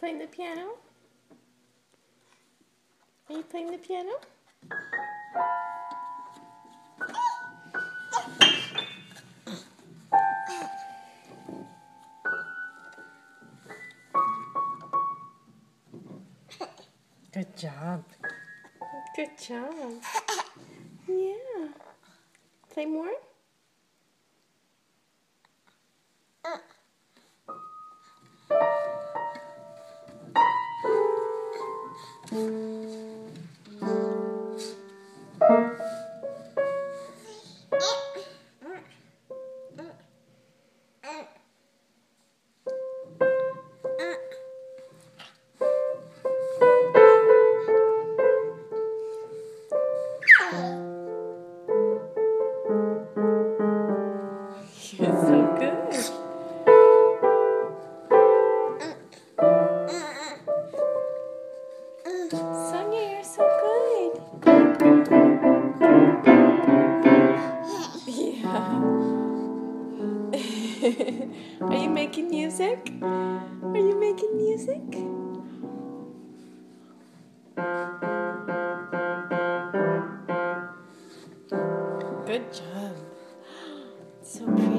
playing the piano? Are you playing the piano? Good job. Good job. Yeah. Play more? You're so good. Sonia, you're so good. Yeah. Are you making music? Are you making music? Good job. So pretty.